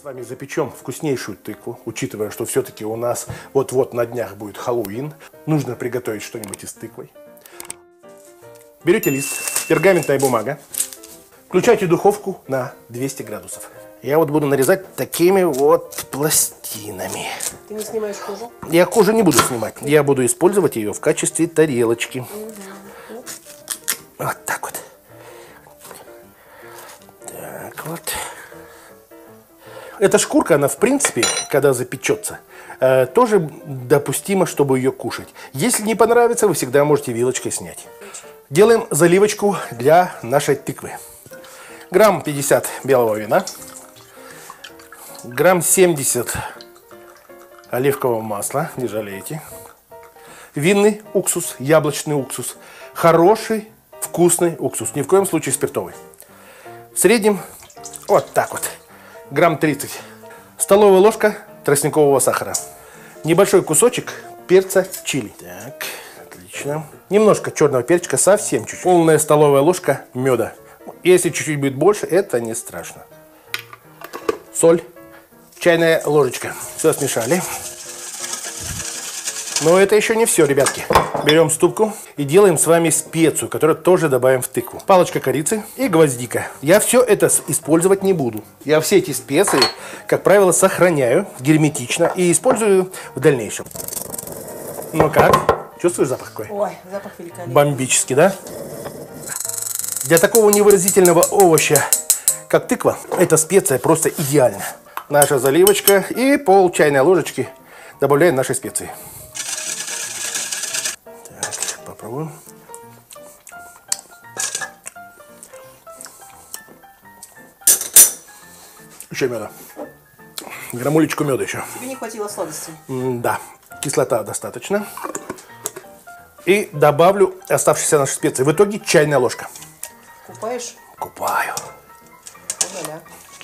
с вами запечем вкуснейшую тыкву, учитывая, что все-таки у нас вот-вот на днях будет Хэллоуин. Нужно приготовить что-нибудь из тыквы. Берете лист, пергаментная бумага, включайте духовку на 200 градусов. Я вот буду нарезать такими вот пластинами. Ты не снимаешь кожу? Я кожу не буду снимать. Я буду использовать ее в качестве тарелочки. Вот так вот. Так вот. Эта шкурка, она в принципе, когда запечется, тоже допустимо, чтобы ее кушать. Если не понравится, вы всегда можете вилочкой снять. Делаем заливочку для нашей тыквы. Грамм 50 белого вина. Грамм 70 оливкового масла, не жалейте. Винный уксус, яблочный уксус. Хороший, вкусный уксус. Ни в коем случае спиртовый. В среднем вот так вот. Грамм 30. Столовая ложка тростникового сахара. Небольшой кусочек перца чили. Так, отлично. Немножко черного перчика, совсем чуть-чуть. Полная столовая ложка меда. Если чуть-чуть будет больше, это не страшно. Соль. Чайная ложечка. Все смешали. Но это еще не все, ребятки. Берем ступку и делаем с вами специю, которую тоже добавим в тыкву. Палочка корицы и гвоздика. Я все это использовать не буду. Я все эти специи, как правило, сохраняю герметично и использую в дальнейшем. Ну как? Чувствуешь запах какой? Ой, запах великолепный. Бомбический, да? Для такого невыразительного овоща, как тыква, эта специя просто идеальна. Наша заливочка и пол чайной ложечки добавляем наши специи. Так, попробуем. Еще меда. Грамулечку меда еще. Тебе не хватило сладости? Да, кислота достаточно. И добавлю оставшиеся наши специи. В итоге чайная ложка. Купаешь? Купаю. Угаля.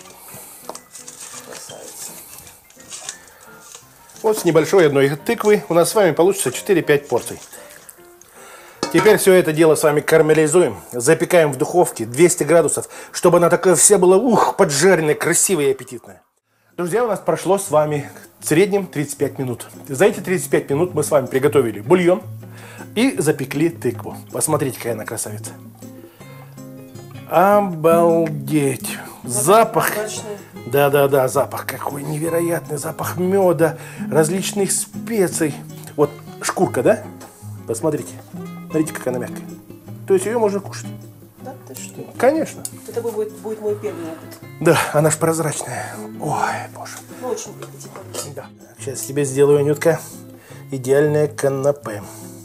Красавица. Вот с небольшой одной тыквы у нас с вами получится 4-5 порций. Теперь все это дело с вами карамелизуем, запекаем в духовке 200 градусов, чтобы она такая вся была поджаренная, красивая и аппетитная. Друзья, у нас прошло с вами в среднем 35 минут. За эти 35 минут мы с вами приготовили бульон и запекли тыкву. Посмотрите, какая она красавица. Обалдеть! Запах! Да-да-да, запах какой невероятный, запах меда, различных специй. Вот шкурка, да? Посмотрите. Смотрите, какая она мягкая. То есть ее можно кушать. Да, ты что? Конечно. Это будет мой первый опыт. Да, она ж прозрачная. Ой, боже. Ну, очень аппетитно. Да. Сейчас тебе сделаю, Анютка, идеальное канапе.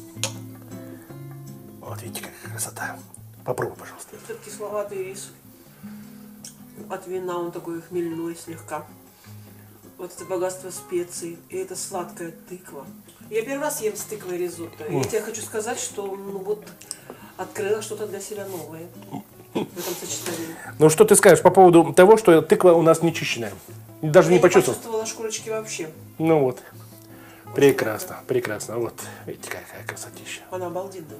Вот видите, какая красота. Попробуй, пожалуйста. Этот кисловатый рис от вина, он такой хмельной слегка. Вот это богатство специй, и это сладкая тыква. Я первый раз ем с тыквой ризотто. Я тебе хочу сказать, что ну вот открыла что-то для себя новое в этом сочетании. Ну что ты скажешь по поводу того, что тыква у нас не чищенная? Даже Я не почувствовал. не почувствовала шкурочки вообще. Ну вот. Прекрасно, прекрасно. Вот, видите, какая красотища. Она обалденная.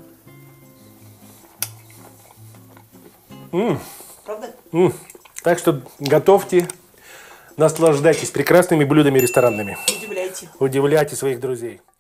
Правда? Так что готовьте, наслаждайтесь прекрасными блюдами ресторанными. Удивляйте. Удивляйте своих друзей.